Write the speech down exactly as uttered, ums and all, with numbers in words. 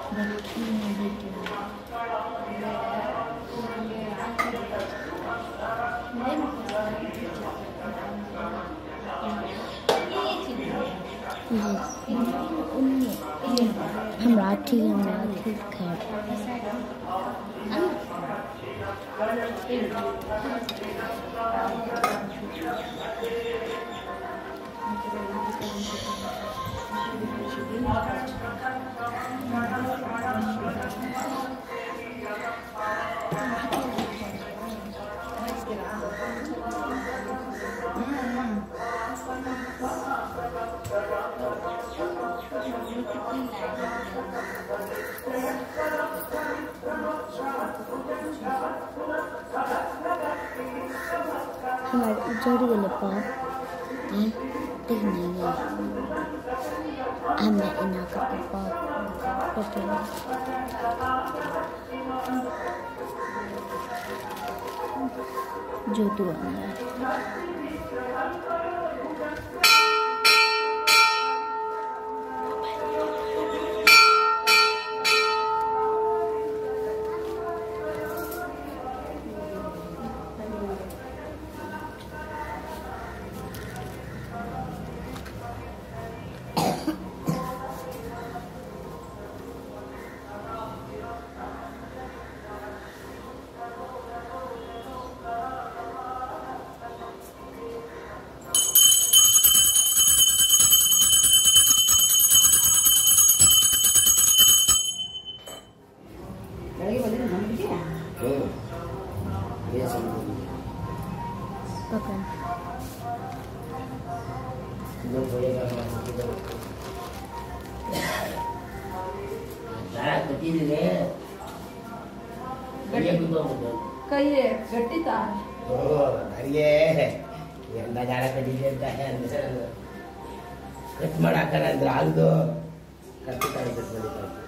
हमरा ठीक हमरा ठीक खैर हमारे उजड़ गए पाँव हैं ठीक नहीं है हमें इना करके पाँव करते हैं जो तू आना पकड़ ಕೈಯೇ ಗಟ್ಟಿ ತಾ ಓ ನನಗೆ ಎಂದ ಜಾಡ ಕಟ್ಟಿದೆ ಅಂತ ಕಟ್ ಮಾಡಾಕಂದ್ರೆ ಆಗದು ಕಟ್ಟಿ ಕಟ್ ಮಾಡಿದ್ದಾರೆ